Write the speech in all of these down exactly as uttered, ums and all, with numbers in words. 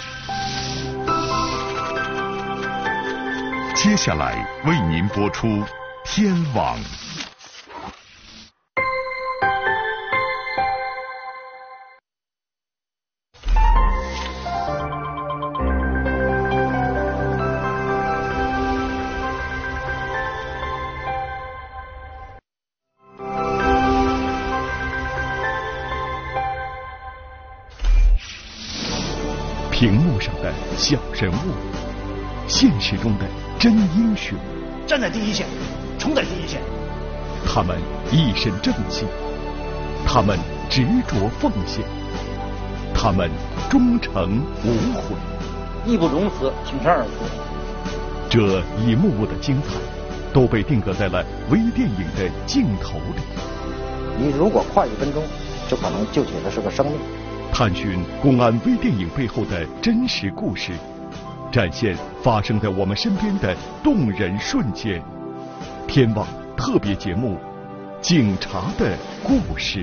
接下来为您播出《天网》。屏幕上的小人物，现实中的真英雄， 站在第一线，冲在第一线。 他们一身正气，他们执着奉献，他们忠诚无悔， 义不容辞，挺身而出。 这一幕幕的精彩，都被定格在了微电影的镜头里。 你如果快一分钟，就可能救起的是个生命。 探寻公安微电影背后的真实故事，展现发生在我们身边的动人瞬间。天网特别节目《警察的故事》。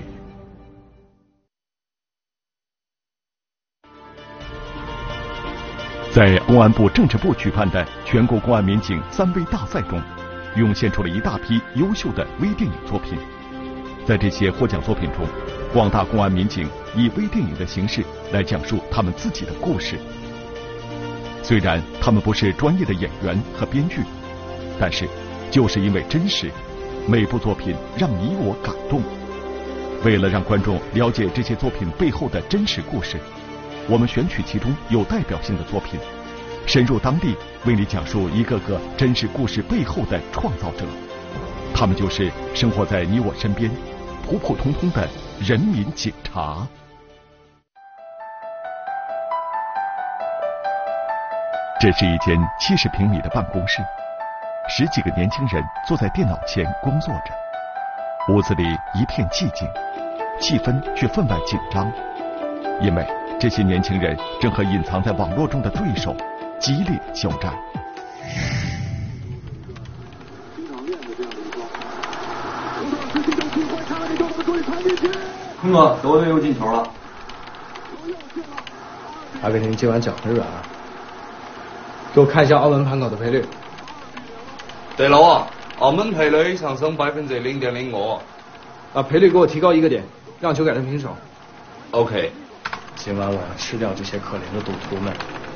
在公安部政治部举办的全国公安民警三微大赛中，涌现出了一大批优秀的微电影作品。在这些获奖作品中，广大公安民警以微电影的形式来讲述他们自己的故事。虽然他们不是专业的演员和编剧，但是就是因为真实，每部作品让你我感动。为了让观众了解这些作品背后的真实故事，我们选取其中有代表性的作品，深入当地为你讲述一个个真实故事背后的创造者。他们就是生活在你我身边普普通通的人民警察。这是一间七十平米的办公室，十几个年轻人坐在电脑前工作着。屋子里一片寂静，气氛却分外紧张，因为这些年轻人正和隐藏在网络中的对手激烈交战。 坤哥，德国队又进球了。 阿根廷今晚脚很软啊，给我看一下澳门盘口的赔率。 对了啊，澳门赔率上升百分之零点零五。 把赔率给我提高一个点，让球改成平手。 OK。 今晚我要吃掉这些可怜的赌徒们。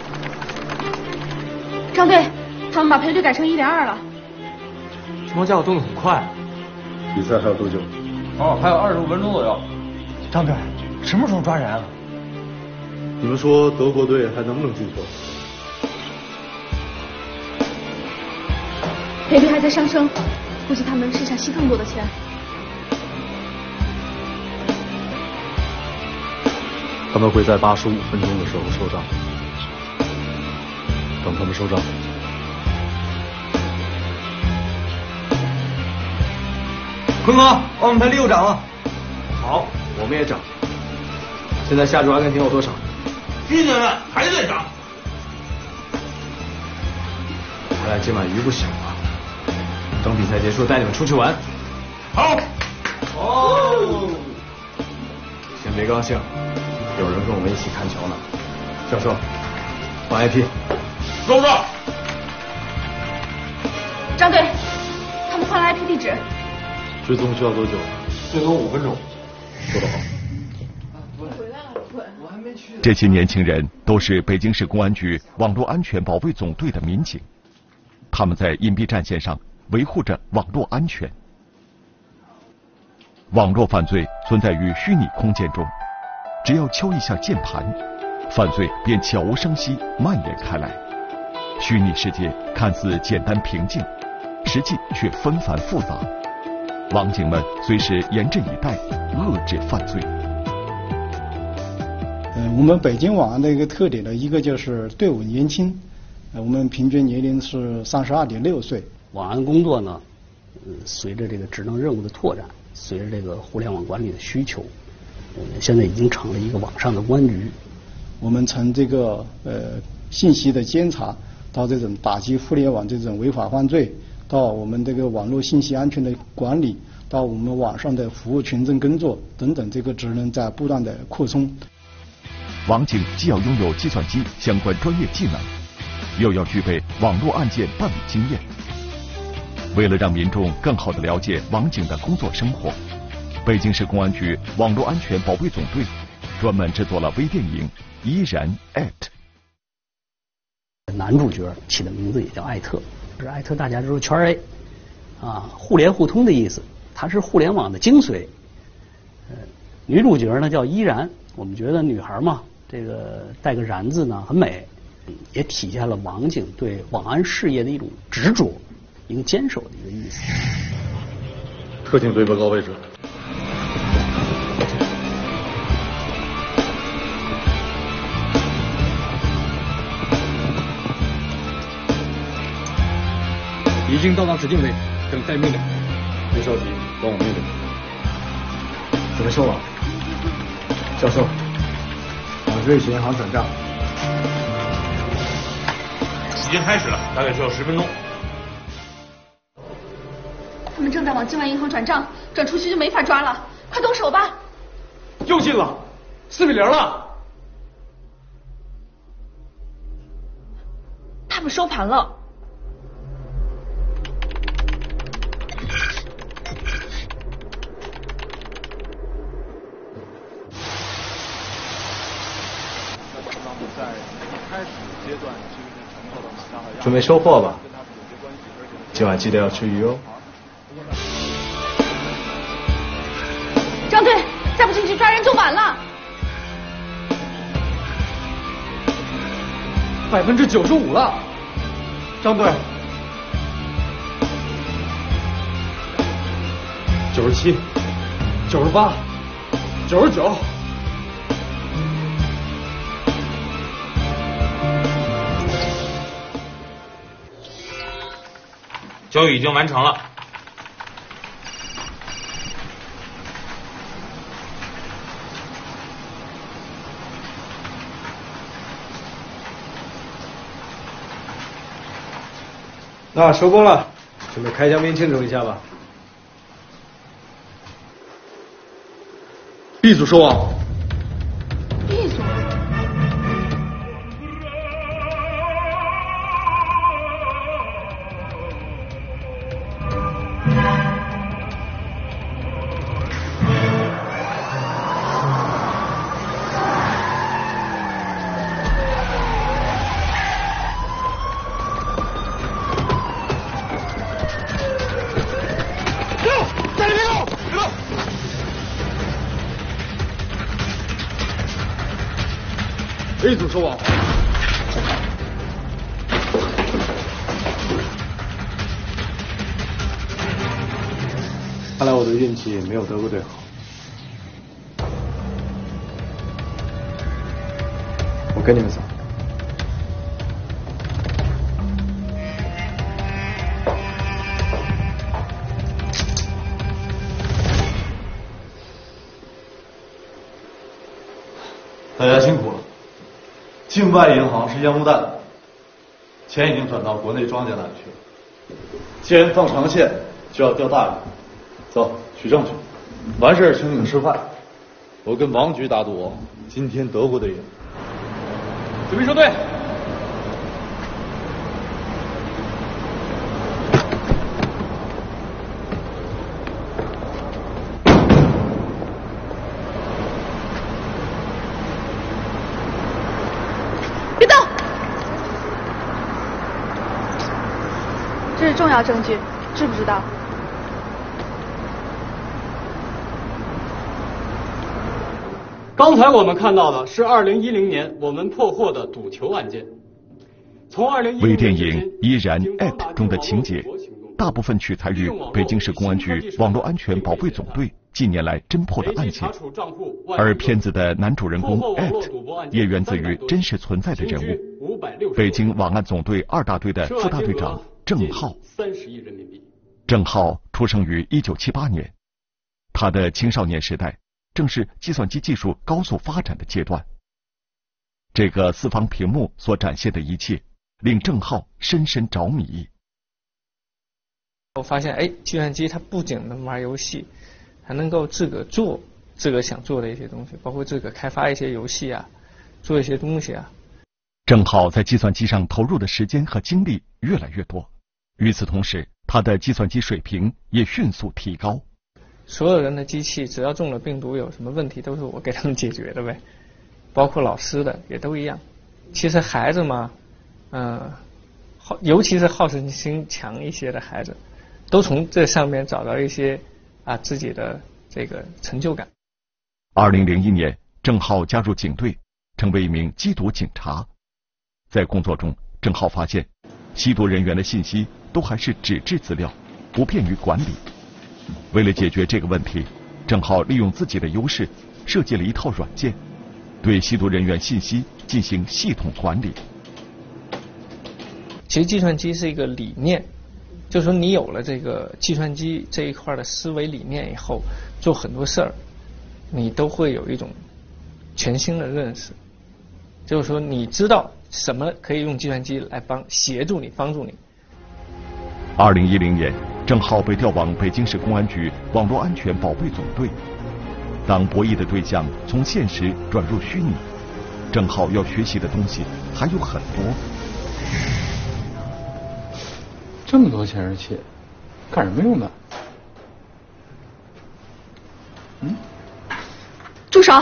张队，他们把赔率改成一点二了。 什么叫动得很快？ 比赛还有多久？ 哦，还有二十五分钟左右。 张队，什么时候抓人啊？ 你们说德国队还能不能进球？ 赔率还在上升，估计他们是想吸更多的钱。 他们会在八十五分钟的时候收账。等他们收账。 坤哥，澳门赔率又涨了。 好，我们也涨。现在下注阿根廷有多少？ 今年还在涨。 看来今晚鱼不小啊！等比赛结束，带你们出去玩。 好。哦。 先别高兴，有人跟我们一起看球呢。教授，换 I P。 收到。 张队，他们换了 I P 地址。 追踪需要多久？ 最多五分钟。 说得好。 这些年轻人都是北京市公安局网络安全保卫总队的民警，他们在隐蔽战线上维护着网络安全。网络犯罪存在于虚拟空间中，只要敲一下键盘，犯罪便悄无声息蔓延开来。虚拟世界看似简单平静，实际却纷繁复杂。网警们随时严阵以待，遏制犯罪。 呃，我们北京网安的一个特点呢，一个就是队伍年轻，呃，我们平均年龄是三十二点六岁。 网安工作呢，呃，随着这个职能任务的拓展，随着这个互联网管理的需求，呃，现在已经成了一个网上的公安局。 我们从这个呃信息的监察，到这种打击互联网这种违法犯罪，到我们这个网络信息安全的管理，到我们网上的服务群众工作等等，这个职能在不断的扩充。 网警既要拥有计算机相关专业技能，又要具备网络案件办理经验。为了让民众更好地了解网警的工作生活，北京市公安局网络安全保卫总队专门制作了微电影《依然 at》。 男主角起的名字也叫艾特，是艾特大家都说圈 A， 啊，互联互通的意思，它是互联网的精髓。呃，女主角呢叫依然，我们觉得女孩嘛，这个带个然字呢很美，也体现了网警对网安事业的一种执着、一个坚守的一个意思。 特警队报告位置。 已经到达指定位置，等待命令。 别着急，等我命令。 准备收网。教授， 网瑞银行转账。 已经开始了，大概需要十分钟。 他们正在往境外银行转账，转出去就没法抓了，快动手吧！ 又进了，四比零了。 他们收盘了。 准备收货吧，今晚记得要吃鱼哦。 张队，再不进去抓人就晚了。 百分之九十五了，张队。九十七，九十八，九十九。 交易已经完成了。 那收工了，准备开香槟庆祝一下吧。 B 组收网。 B 组。 A 组收网。 看来我的运气没有德国队好。我跟你们走。 大家辛苦了。境外银行是烟雾弹，钱已经转到国内庄家那里去了。既然放长线，就要钓大鱼。走，取证去。完事儿请你们吃饭。我跟王局打赌，今天德国队赢。 准备收队。 这是重要证据，知不知道？ 刚才我们看到的是二零一零年我们破获的赌球案件。从二零一零微电影《依然 at》中的情节，大部分取材于北京市公安局网络安全保卫总队近年来侦破的案件，而片子的男主人公 at 也源自于真实存在的人物——北京网案总队二大队的副大队长郑浩。郑浩出生于一九七八年，他的青少年时代正是计算机技术高速发展的阶段。这个四方屏幕所展现的一切，令郑浩深深着迷。 我发现，哎，计算机它不仅能玩游戏，还能够自个做自个想做的一些东西，包括自个开发一些游戏啊， 做一些东西啊。 郑浩在计算机上投入的时间和精力越来越多，与此同时，他的计算机水平也迅速提高。 所有人的机器只要中了病毒有什么问题，都是我给他们解决的呗，包括老师的也都一样。其实孩子嘛，嗯、呃，好，尤其是好胜心强一些的孩子，都从这上面找到一些啊自己的这个成就感。 二零零一年，郑浩加入警队，成为一名缉毒警察。在工作中，郑浩发现，吸毒人员的信息都还是纸质资料，不便于管理。为了解决这个问题，郑浩利用自己的优势，设计了一套软件，对吸毒人员信息进行系统管理。 其实计算机是一个理念，就是说你有了这个计算机这一块的思维理念以后，做很多事儿，你都会有一种全新的认识。就是说你知道什么可以用计算机来帮协助你、帮助你。 二零一零年，郑浩被调往北京市公安局网络安全保卫总队。当博弈的对象从现实转入虚拟，郑浩要学习的东西还有很多。 这么多显示器，干什么用的？嗯？ 住手！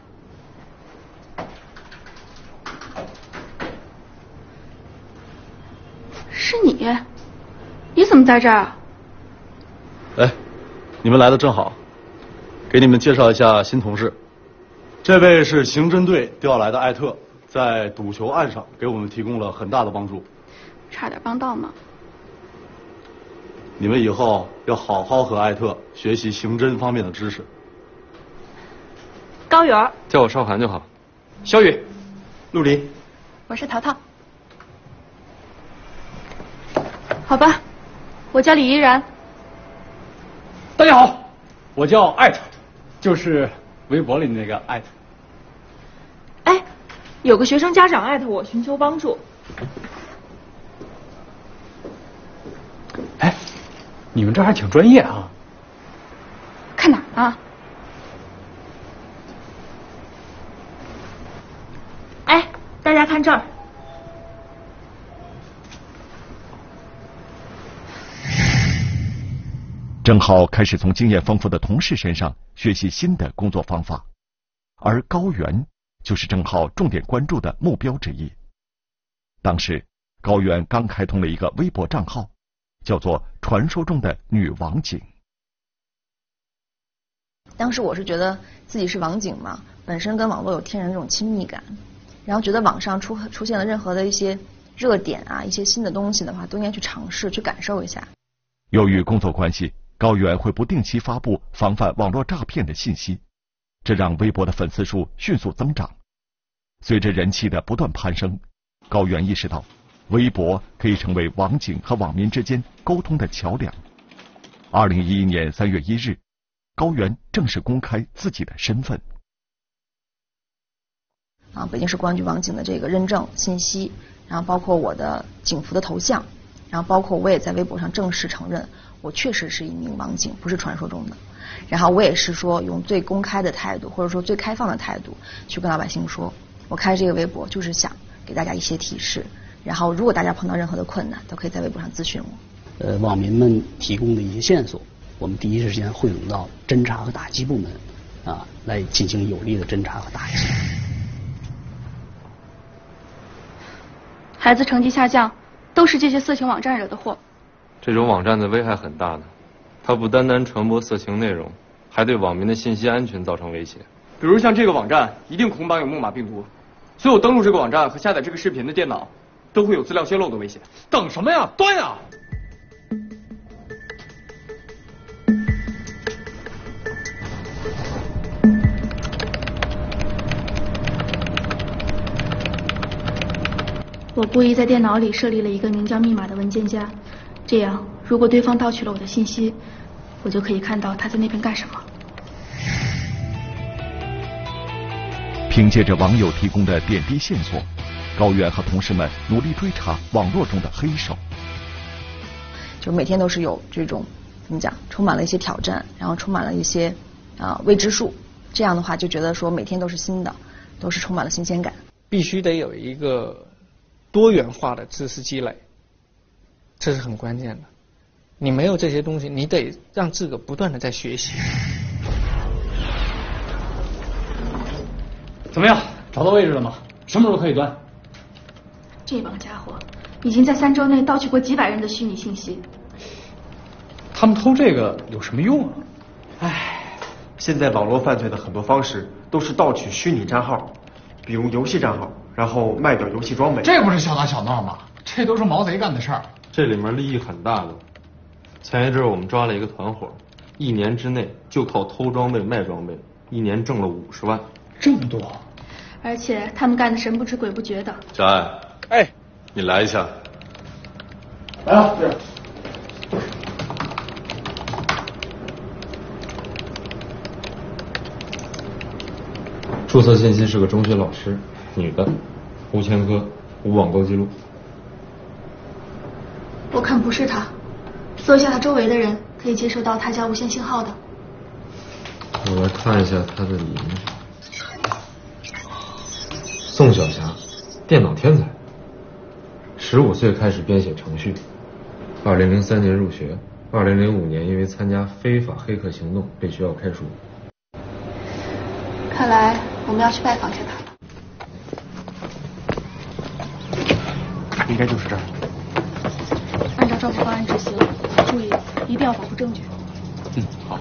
是你？你怎么在这儿？ 哎，你们来的正好，给你们介绍一下新同事。这位是刑侦队调来的艾特，在赌球案上给我们提供了很大的帮助。 差点帮到吗？ 你们以后要好好和艾特学习刑侦方面的知识。 高远， 叫我少涵就好。 小雨， 陆离， 我是淘淘。好吧，我叫李依然。 大家好，我叫艾特，就是微博里那个艾特。 哎，有个学生家长艾特我寻求帮助。 哎，你们这还挺专业啊。 看哪儿啊？ 哎，大家看这儿。 郑浩开始从经验丰富的同事身上学习新的工作方法，而高原就是郑浩重点关注的目标之一。当时，高原刚开通了一个微博账号，叫做“传说中的女网警”。 当时我是觉得自己是网警嘛，本身跟网络有天然的这种亲密感，然后觉得网上出出现了任何的一些热点啊，一些新的东西的话，都应该去尝试、去感受一下。 由于工作关系，高原会不定期发布防范网络诈骗的信息，这让微博的粉丝数迅速增长。随着人气的不断攀升，高原意识到，微博可以成为网警和网民之间沟通的桥梁。二零一一年三月一日，高原正式公开自己的身份。 啊，北京市公安局网警的这个认证信息，然后包括我的警服的头像，然后包括我也在微博上正式承认，我确实是一名网警，不是传说中的。然后我也是说用最公开的态度，或者说最开放的态度去跟老百姓说，我开这个微博就是想给大家一些提示。然后如果大家碰到任何的困难，都可以在微博上咨询我。 呃，网民们提供的一些线索，我们第一时间汇总到侦查和打击部门，啊，来进行有力的侦查和打击。 孩子成绩下降，都是这些色情网站惹的祸。 这种网站的危害很大的，它不单单传播色情内容，还对网民的信息安全造成威胁。 比如像这个网站，一定捆绑有木马病毒，所有登录这个网站和下载这个视频的电脑，都会有资料泄露的危险。 等什么呀？端呀！ 我故意在电脑里设立了一个名叫密码的文件夹，这样如果对方盗取了我的信息，我就可以看到他在那边干什么。 凭借着网友提供的点滴线索，高原和同事们努力追查网络中的黑手。 就每天都是有这种怎么讲，充满了一些挑战，然后充满了一些啊、呃、未知数。这样的话就觉得说每天都是新的，都是充满了新鲜感。 必须得有一个多元化的知识积累，这是很关键的。你没有这些东西，你得让自个不断的在学习。 怎么样，找到位置了吗？什么时候可以端？ 这帮家伙已经在三周内盗取过几百人的虚拟信息。 他们偷这个有什么用啊？ 唉，现在网络犯罪的很多方式都是盗取虚拟账号，比如游戏账号，然后卖掉游戏装备。 这不是小打小闹吗？这都是毛贼干的事儿。 这里面利益很大的。前一阵我们抓了一个团伙，一年之内就靠偷装备卖装备，一年挣了五十万。 这么多？ 而且他们干的神不知鬼不觉的。 小艾， 哎， 你来一下。 来了，是。 注册信息是个中学老师，女的，无前科，无网购记录。 我看不是他，搜一下他周围的人，可以接收到他家无线信号的。 我来看一下他的名字。宋小霞，电脑天才，十五岁开始编写程序，二零零三年入学，二零零五年因为参加非法黑客行动被学校开除。 看来我们要去拜访一下他。应该就是这儿。 按照召集方案执行，注意一定要保护证据。 嗯，好。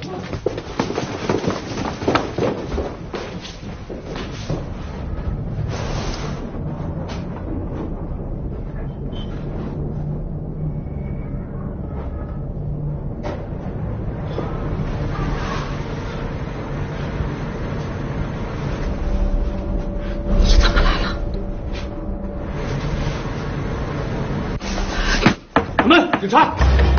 警察！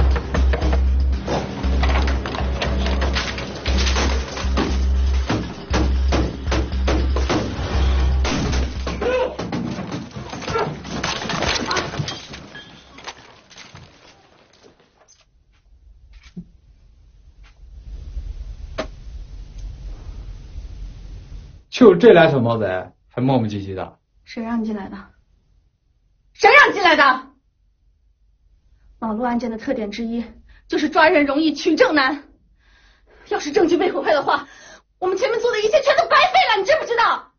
就这俩小毛贼，还磨磨唧唧的。 谁让你进来的？ 谁让你进来的？ 网络案件的特点之一就是抓人容易取证难，要是证据被毁坏的话，我们前面做的一切全都白费了，你知不知道？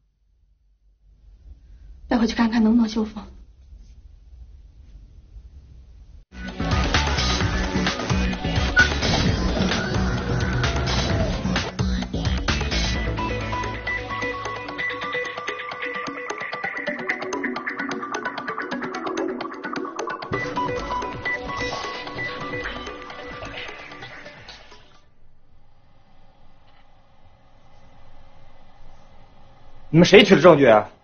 带回去看看能不能修复。 你们谁取的证据啊？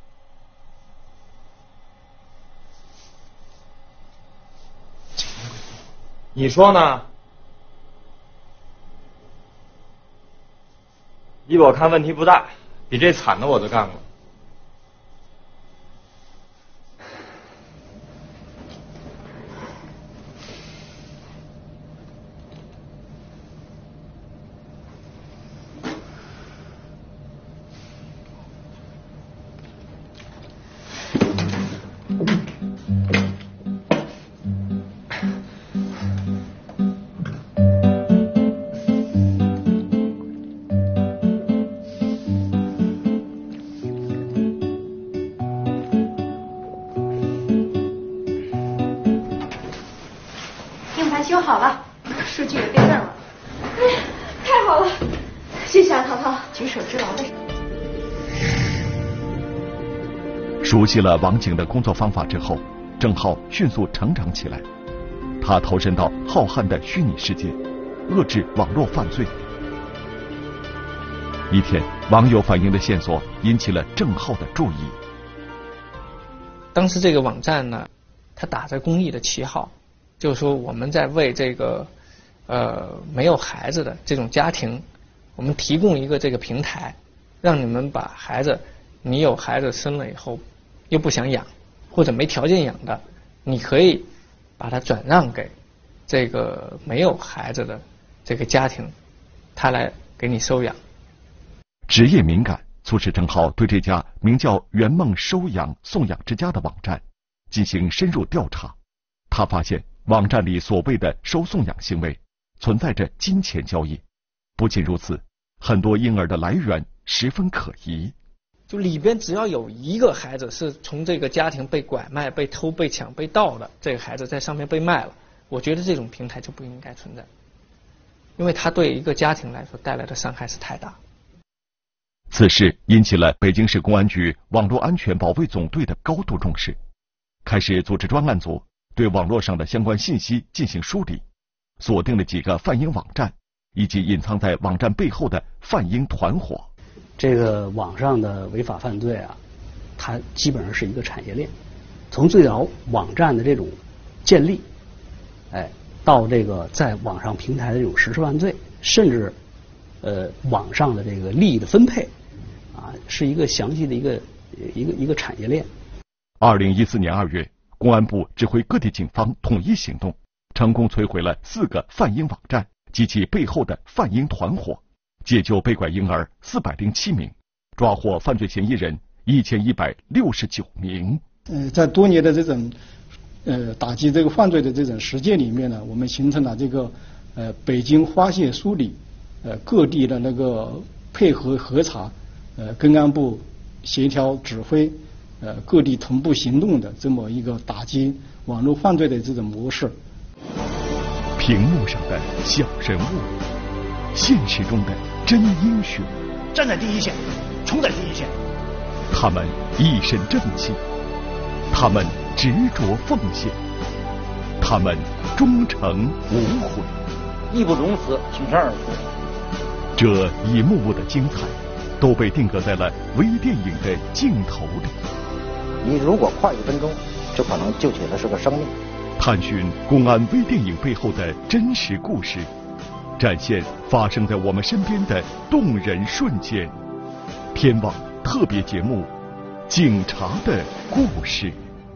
你说呢？依我看问题不大，比这惨的我都干过。 修好了，数据也对证了。哎呀，太好了！谢谢啊，涛涛，举手之劳的。 熟悉了网警的工作方法之后，郑浩迅速成长起来。他投身到浩瀚的虚拟世界，遏制网络犯罪。一天，网友反映的线索引起了郑浩的注意。 当时这个网站呢，它打着公益的旗号。就是说，我们在为这个呃没有孩子的这种家庭，我们提供一个这个平台，让你们把孩子，你有孩子生了以后又不想养，或者没条件养的，你可以把它转让给这个没有孩子的这个家庭，他来给你收养。 职业敏感， 促使郑浩对这家名叫圆梦收养送养之家的网站进行深入调查。他发现网站里所谓的收送养行为存在着金钱交易。不仅如此，很多婴儿的来源十分可疑。 就里边只要有一个孩子是从这个家庭被拐卖、被偷、被抢、被盗的，这个孩子在上面被卖了，我觉得这种平台就不应该存在，因为它对一个家庭来说带来的伤害是太大。 此事引起了北京市公安局网络安全保卫总队的高度重视，开始组织专案组对网络上的相关信息进行梳理，锁定了几个贩婴网站以及隐藏在网站背后的贩婴团伙。 这个网上的违法犯罪啊，它基本上是一个产业链，从最早网站的这种建立，哎，到这个在网上平台的这种实施犯罪，甚至呃网上的这个利益的分配，啊，是一个详细的一个一个一个产业链。 二零一四年二月，公安部指挥各地警方统一行动，成功摧毁了四个贩婴网站及其背后的贩婴团伙，解救被拐婴儿四百零七名，抓获犯罪嫌疑人一千一百六十九名。 呃，在多年的这种呃打击这个犯罪的这种实践里面呢，我们形成了这个呃北京发现梳理，呃各地的那个配合核查，呃公安部协调指挥，呃各地同步行动的这么一个打击网络犯罪的这种模式。 屏幕上的小人物，现实中的真英雄， 站在第一线，冲在第一线。 他们一身正气，他们执着奉献，他们忠诚无悔， 义不容辞，挺身而出。 这一幕幕的精彩，都被定格在了微电影的镜头里。 你如果快一分钟，就可能救起的是个生命。 探寻公安微电影背后的真实故事，展现发生在我们身边的动人瞬间。天网特别节目《警察的故事》。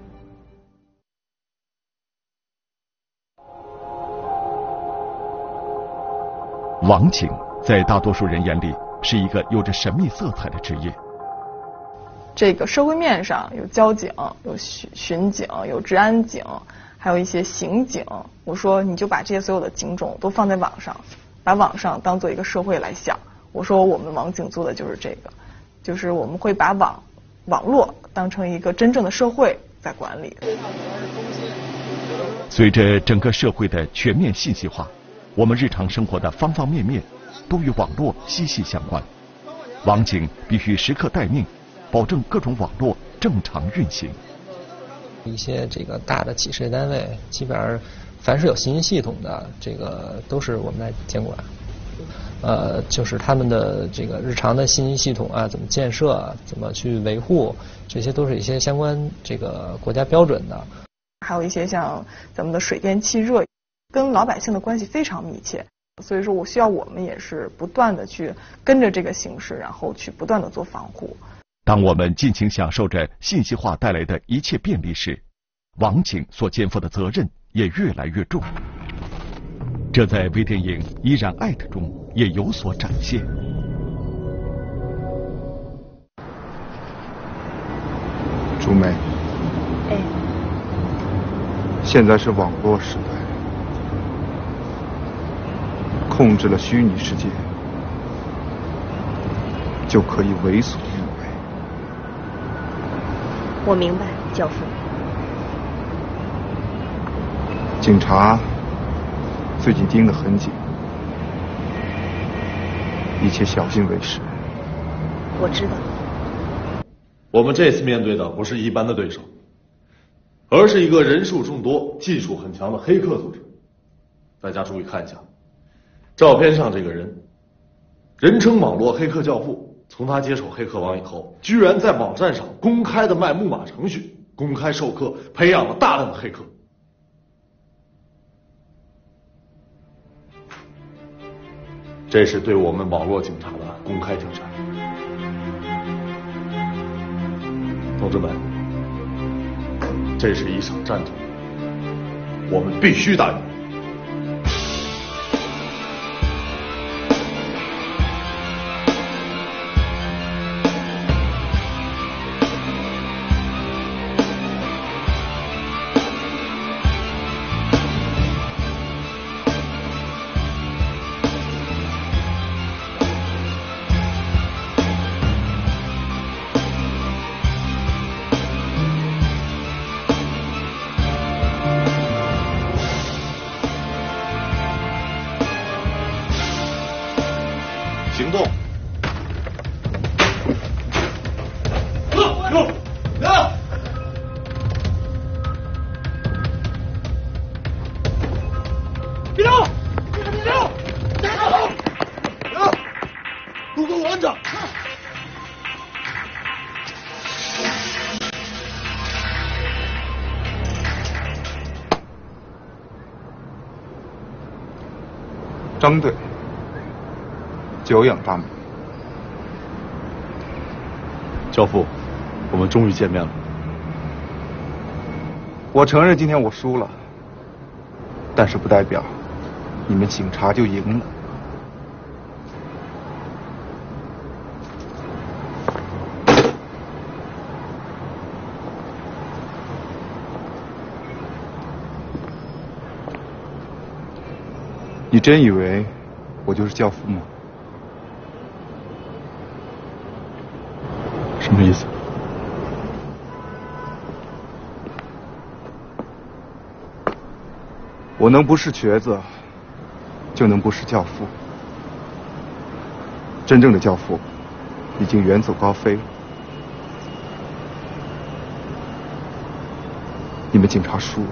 网警在大多数人眼里是一个有着神秘色彩的职业。 这个社会面上有交警、有巡巡警、有治安警，还有一些刑警。我说你就把这些所有的警种都放在网上，把网上当做一个社会来想。我说我们网警做的就是这个，就是我们会把网网络当成一个真正的社会在管理。 随着整个社会的全面信息化，我们日常生活的方方面面都与网络息息相关。网警必须时刻待命，保证各种网络正常运行。 一些这个大的企事业单位，基本上凡是有信息系统的，这个都是我们来监管。呃，就是他们的这个日常的信息系统啊，怎么建设，怎么去维护，这些都是一些相关这个国家标准的。 还有一些像咱们的水电气热，跟老百姓的关系非常密切，所以说我需要我们也是不断的去跟着这个形势，然后去不断的做防护。 当我们尽情享受着信息化带来的一切便利时，网警所肩负的责任也越来越重。这在微电影《依然艾特》中也有所展现。 朱梅， 哎， 现在是网络时代，控制了虚拟世界，就可以为所欲为。 我明白，教父。 警察最近盯得很紧，一切小心为是。 我知道。 我们这次面对的不是一般的对手，而是一个人数众多、技术很强的黑客组织。大家注意看一下，照片上这个人，人称网络黑客教父。从他接手黑客网以后，居然在网站上公开的卖木马程序，公开授课，培养了大量的黑客。这是对我们网络警察的公开挑战。同志们，这是一场战争，我们必须打赢。 张队，久仰大名。 教父，我们终于见面了。 我承认今天我输了，但是不代表你们警察就赢了。你真以为我就是教父吗？ 什么意思？ 我能不是瘸子，就能不是教父。真正的教父已经远走高飞了。你们警察输了。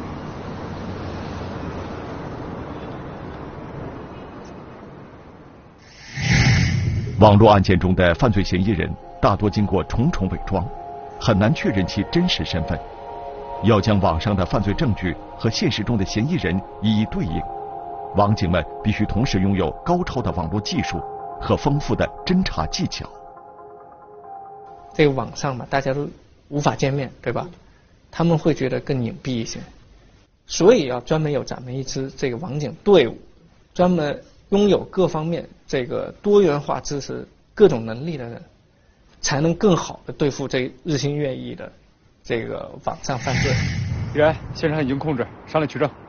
网络案件中的犯罪嫌疑人大多经过重重伪装，很难确认其真实身份。要将网上的犯罪证据和现实中的嫌疑人一一对应，网警们必须同时拥有高超的网络技术和丰富的侦查技巧。 这个网上嘛，大家都无法见面，对吧？他们会觉得更隐蔽一些，所以要专门有咱们一支这个网警队伍，专门拥有各方面这个多元化知识、各种能力的人，才能更好的对付这日新月异的这个网上犯罪。 依然，现场已经控制，上来取证。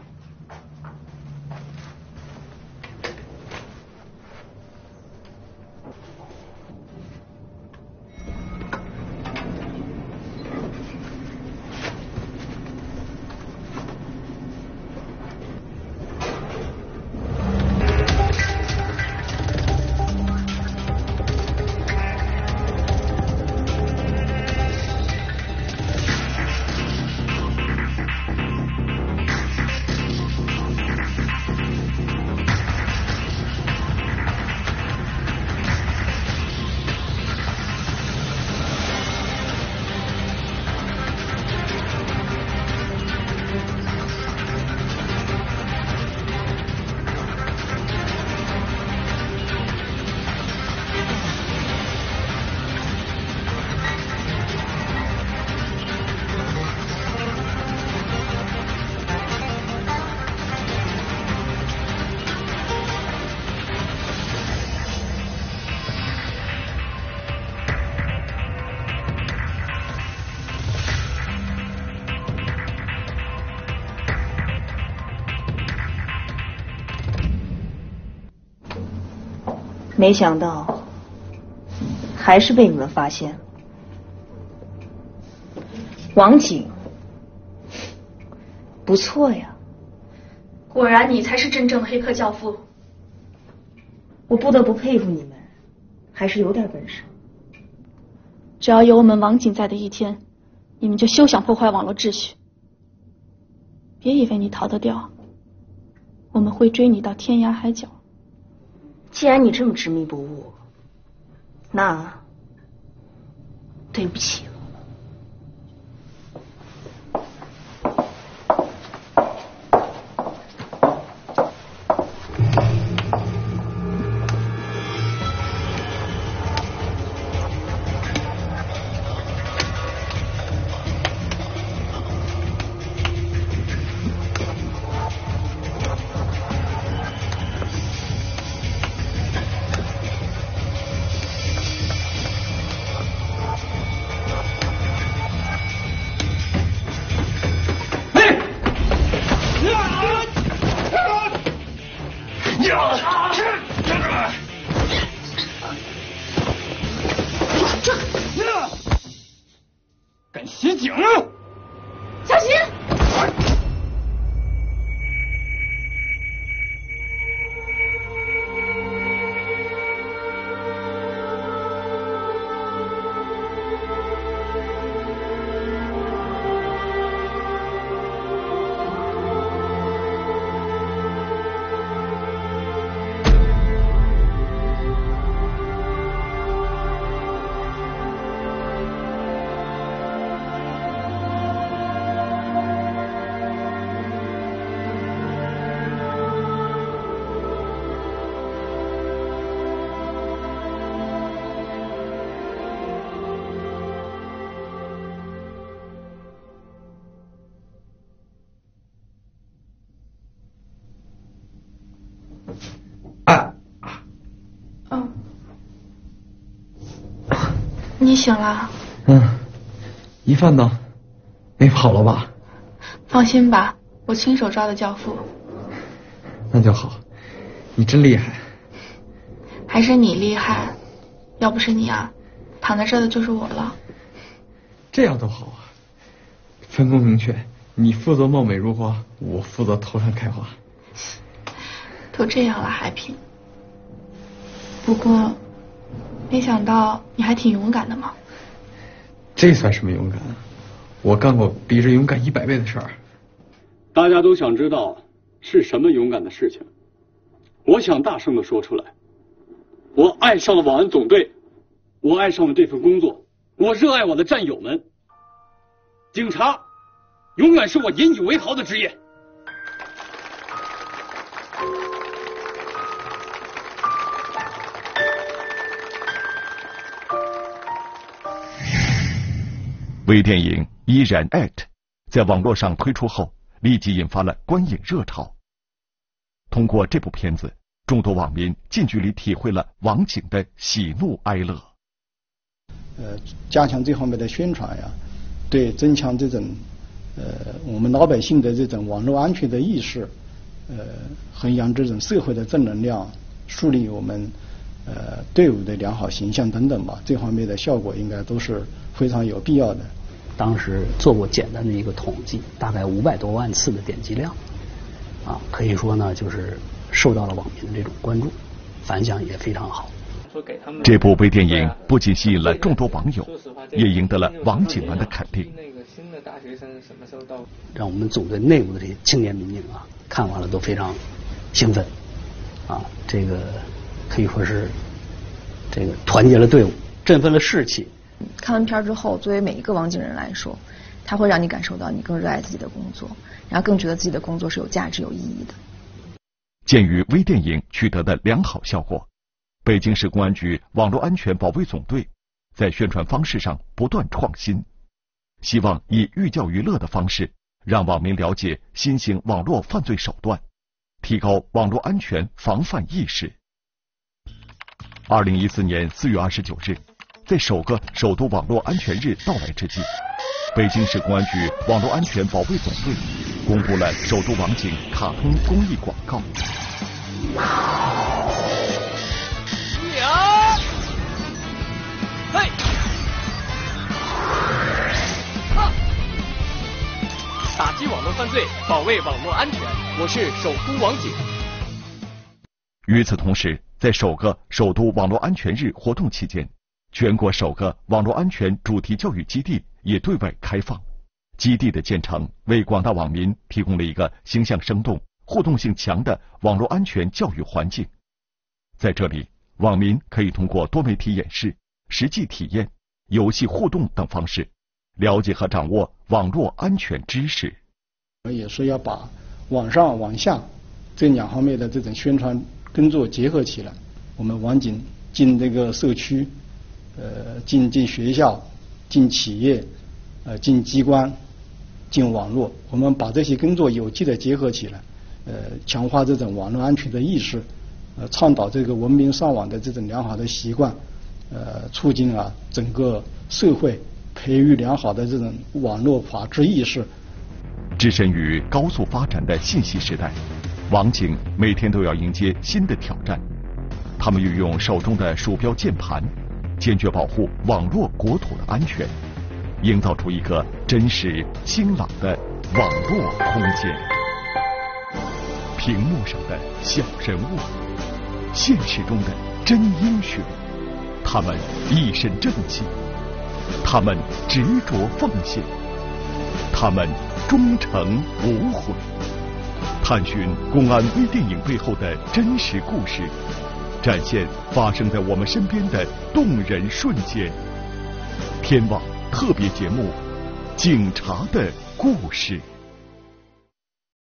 没想到还是被你们发现了。王警，不错呀。 果然你才是真正的黑客教父。 我不得不佩服你们，还是有点本事。 只要有我们网警在的一天，你们就休想破坏网络秩序。别以为你逃得掉，我们会追你到天涯海角。 既然你这么执迷不悟，那对不起了。 敢袭警！ 小心！ 啊。 嗯。你醒了？ 嗯。疑犯呢？没跑了吧？ 放心吧，我亲手抓的教父。 那就好，你真厉害。 还是你厉害，要不是你啊，躺在这儿的就是我了。 这样多好啊！分工明确，你负责貌美如花，我负责头上开花。 都这样了还拼？不过，没想到你还挺勇敢的嘛。 这算什么勇敢啊？我干过比这勇敢一百倍的事儿。 大家都想知道是什么勇敢的事情，我想大声的说出来。我爱上了保安总队，我爱上了这份工作，我热爱我的战友们。警察永远是我引以为豪的职业。 微电影《依然 at》在网络上推出后，立即引发了观影热潮。通过这部片子，众多网民近距离体会了网警的喜怒哀乐。 呃，加强这方面的宣传呀，对增强这种呃我们老百姓的这种网络安全的意识，呃，弘扬这种社会的正能量，树立我们呃队伍的良好形象等等吧，这方面的效果应该都是非常有必要的。 当时做过简单的一个统计，大概五百多万次的点击量，啊，可以说呢，就是受到了网民的这种关注，反响也非常好。 这部微电影不仅吸引了众多网友，也赢得了网警们的肯定。 那个新的大学生什么时候到？ 让我们总队内部的这些青年民警啊，看完了都非常兴奋，啊，这个可以说是这个团结了队伍，振奋了士气。 看完片之后，作为每一个网警人来说，它会让你感受到你更热爱自己的工作，然后更觉得自己的工作是有价值、有意义的。 鉴于微电影取得的良好效果，北京市公安局网络安全保卫总队在宣传方式上不断创新，希望以寓教于乐的方式，让网民了解新型网络犯罪手段，提高网络安全防范意识。二零一四年四月二十九日，在首个首都网络安全日到来之际，北京市公安局网络安全保卫总队公布了首都网警卡通公益广告。 呀！嘿！啊！打击网络犯罪，保卫网络安全，我是首都网警。 与此同时，在首个首都网络安全日活动期间，全国首个网络安全主题教育基地也对外开放。基地的建成为广大网民提供了一个形象生动、互动性强的网络安全教育环境。在这里，网民可以通过多媒体演示、实际体验、游戏互动等方式，了解和掌握网络安全知识。 也是要把网上网下这两方面的这种宣传工作结合起来。我们网警进这个社区，呃，进进学校，进企业，呃，进机关，进网络，我们把这些工作有机的结合起来，呃，强化这种网络安全的意识，呃，倡导这个文明上网的这种良好的习惯，呃，促进啊整个社会培育良好的这种网络法治意识。 置身于高速发展的信息时代，网警每天都要迎接新的挑战。他们运用手中的鼠标键盘，坚决保护网络国土的安全，营造出一个真实清朗的网络空间。屏幕上的小人物，现实中的真英雄，他们一身正气，他们执着奉献，他们忠诚无悔。探寻公安微电影背后的真实故事，展现发生在我们身边的动人瞬间。天网特别节目《警察的故事》。